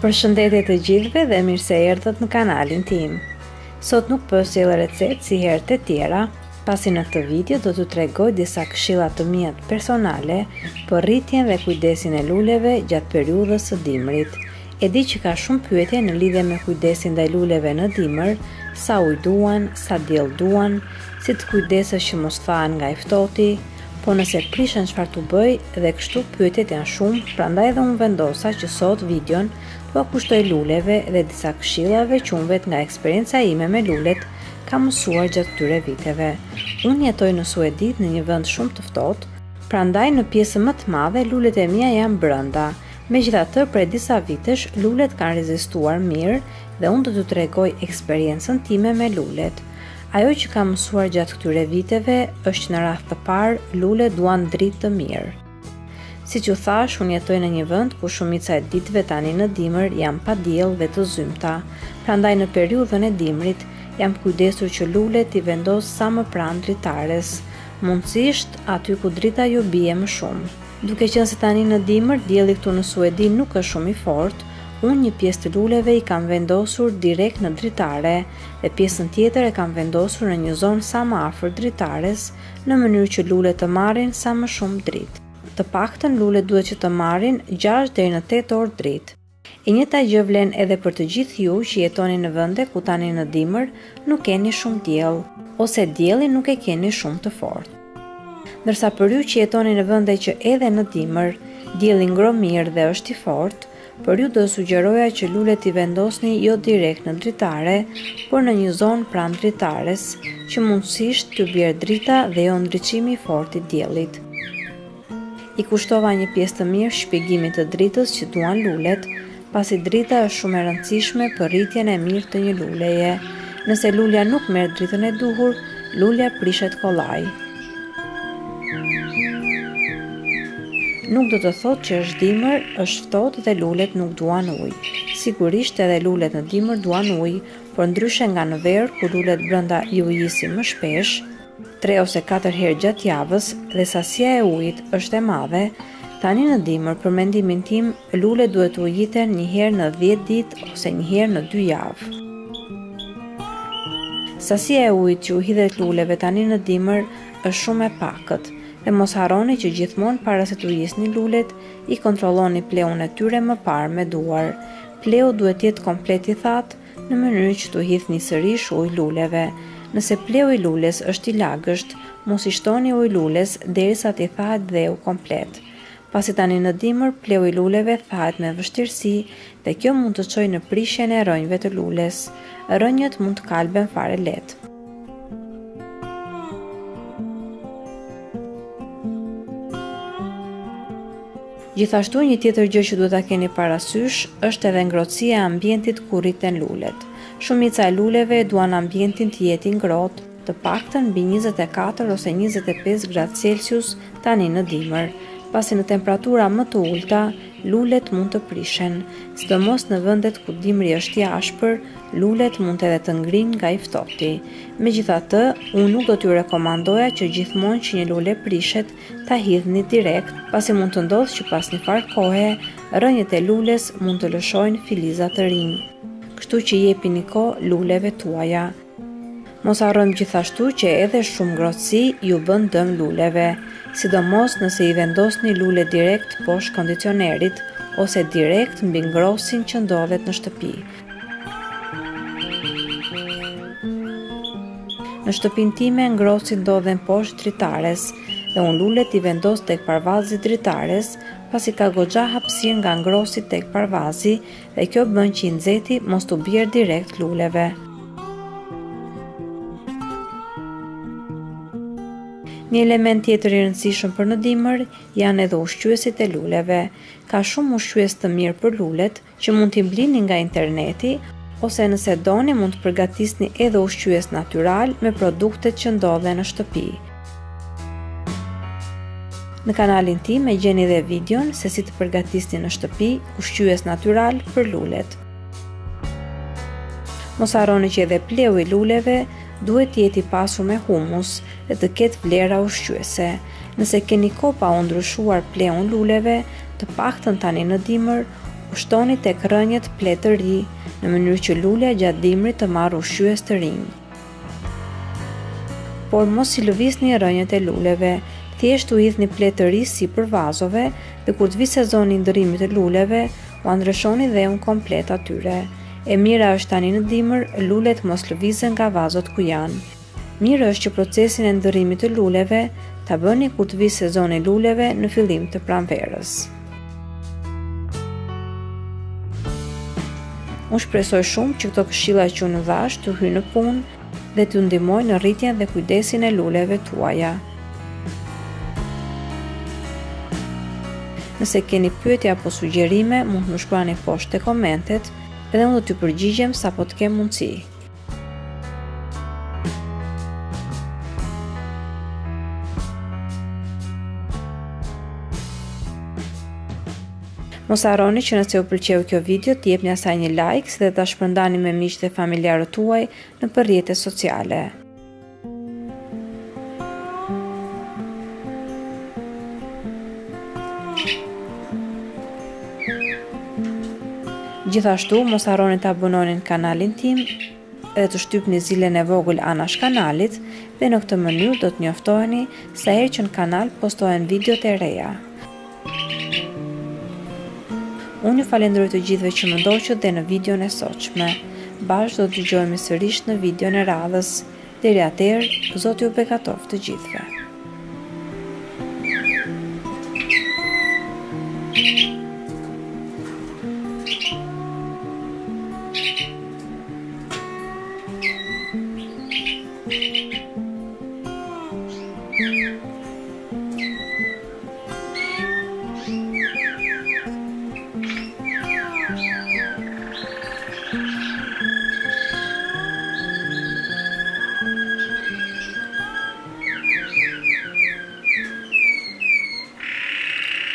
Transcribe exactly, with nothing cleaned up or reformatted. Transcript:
Përshëndetje të gjithëve dhe mirë se erdhët në kanalin tim. Sot nuk po sjell recetë si herët e tjera, pasi në këtë video do t'ju tregoj disa këshilla të mia personale për rritjen dhe kujdesin e luleve gjatë periudhës së dimrit. E di që ka shumë pyetje në lidhje me kujdesin ndaj luleve në dimër, sa ujë duan, sa diell duan, si të kujdesesh që mos thahen nga i ftohti, po nëse prishen çfarë t'u bëj dhe kështu pyetjet janë shumë, prandaj edhe unë vendosa që sot videon t'ua kushtoj luleve dhe disa këshillave që unë vet nga eksperienca ime me lulet kam mësuar gjatë këtyre viteve. Unë jetoj në Suedi në një vend shumë të ftohtë, prandaj në pjesën më të madhe lulet e mia janë brenda. Megjithatë, prej disa vitesh lulet kanë rezistuar mirë dhe unë do t'ju tregoj eksperiencën time me lulet. Ajo që kam mësuar gjatë këtyre viteve është që në radhë të parë lulet duan dritë të mirë. Siç u thash, unë jetoj në një vend ku shumica e ditëve tani në dimër janë pa diell dhe të zymta. Prandaj në periudhën e dimrit jam kujdesur që lulet i vendos sa më pranë dritares, mundësisht aty ku drita ju bie më shumë. Duke qenë se tani në dimër dielli këtu në Suedi nuk është shumë i fortë, unë një pjesë të luleve i kam vendosur direkt në dritare dhe pjesën tjetër e kam vendosur në një zonë sa më afër dritares, në mënyrë që lulet të marrin sa më shumë dritë. Të paktën lulet duhet që të marrin gjashtë deri në tetë orë dritë. E njëjta gjë vlen edhe për të gjithë ju që jetoni në vende ku tani në dimër nuk keni shumë diell, ose diellin nuk e keni shumë të fortë. Ndërsa për ju që jetoni në vende që edhe në dimër dielli ngro mirë dhe është i fortë, për ju do sugjeroja që lulet i vendosni jo direkt në dritare, por në një zonë pranë dritares, që mundësisht t'ju bjerë drita dhe jo ndriçimi i fortë i diellit. I kushtova një pjesë të mirë shpjegimit të dritës që duan lulet, pasi drita është shumë e rëndësishme për rritjen e mirë të një luleje. Nëse lulja nuk merr dritën e duhur, lulja prishet kollaj. Nuk do të thotë që është dimër, është ftohtë dhe lulet nuk duan ujë. Sigurisht edhe lulet në dimër duan ujë, por ndryshe nga në verë ku lulet brenda ju isin më shpesh, tre ose katër herë gjatë javës dhe sasia e ujit është e madhe, tani në dimër për mendimin tim lulet duhet u ujiten një herë në dhjetë ditë ose një herë në dy javë. Sasia e ujit që u hidhet luleve tani në dimër është shumë e pakët. Dhe mos harroni që gjithmonë para se t'u jisni lulet, i kontrolloni pleun e tyre më parë me duar. Pleu duhet jetë komplet i thatë në mënyrë që t'u hidhni sërish ujë luleve. Nëse pleu i lules është i lagësht, mos i shtoni ujë lules derisa t'i thahet dheu komplet. Pasi tani në dimër, pleu i luleve thahet me vështirësi dhe kjo mund të çojë në prishjen e rrënjve të lules. Rrënjët mund të kalben fare lehtë. Gjithashtu një tjetër gjë që duhet ta keni parasysh është edhe ngrohtësia e ambientit ku rriten lulet. Shumica e luleve duan ambientin të jetë i ngrohtë, të paktën mbi njëzet e katër ose njëzet e pesë gradë Celsius tani në dimër. Pasi në temperatura më të ulta, lulet mund të prishen, sidomos në vendet ku dimri është i ashpër, lulet mund edhe të ngrihen nga i ftohti. Megjithatë, unë nuk do t'ju rekomandoja që gjithmonë që një lule prishet ta hidhni direkt, pasi mund të ndodhë që pas një farë kohe, rrënjët e lules mund të lëshojnë filiza të rinj. Kështu që jepini kohë luleve tuaja. Mos harrojmë gjithashtu që edhe shumë ngrohtësi ju bën dëm luleve, sidomos nëse i vendosni lule direkt poshtë kondicionerit ose direkt mbi ngrohtësin që ndodhet në shtëpi. Në shtëpinë time ngrohtësi ndodhen poshtë dritares dhe unë lulet i vendos tek parvazi i dritares, pasi ka goxha hapësirë nga ngrohtësi tek parvazi dhe kjo bën që i nxehti mos t'u bjerë direkt luleve. Një element tjetër i rëndësishëm për në dimër janë edhe ushqyesit e luleve. Ka shumë ushqyes të mirë për lulet që mund t'i blini nga interneti, ose nëse doni mund të përgatisni edhe ushqyes natyral me produktet që ndodhen në shtëpi. Në kanalin tim e gjeni dhe videon se si të përgatisni në shtëpi ushqyes natyral për lulet. Mos harroni që edhe pleu i luleve duhet të jetë i pasur me humus dhe të ketë vlera ushqyese. Nëse keni kohë pa u ndryshuar pleun luleve, të paktën tani në dimër, Ushtoni tek rënjët pletë të ri, në mënyrë që lulja gjatë dimrit të marrë ushqyes të rinj. Por mos i lëvizni rënjët e luleve, thjesht u hidhni pletë të ri sipër vazove dhe kur të vi sezoni i ndërrimit të luleve, u andrëshoni dheun komplet atyre. E mira është tani në dimër, lulet mos lëvizen nga vazot ku janë. Mirë është që procesin e ndërrimit të luleve ta bëni kur të vi sezoni i luleve në fillim të pranverës. Unë shpresoj shumë që këto këshilla që unë dhash të hyjnë në punë dhe të ndihmojnë në rritjen dhe kujdesin e luleve tuaja. Nëse keni pyetje apo sugjerime, mund të më shkruani poshtë te komentet dhe unë do t'ju përgjigjem sapo të kem mundësi. Mos harroni që nëse ju pëlqeu kjo video të jepni asaj një like dhe ta shpërndani me miqtë dhe familjarët tuaj në rrjetet sociale. Gjithashtu, mos harroni të abononi në kanalin tim dhe të shtypni zilën e vogël anash kanalit dhe në këtë mënyrë do të njoftoheni sa herë që në kanal postohen videot e reja. Unë ju falenderoj të gjithëve që më ndoqët dhe në videon e sotshme. Bashkë do të dëgjohemi sërish në videon e radhës. Deri atëherë, Zoti ju bekatoft të gjithëve. Thank you.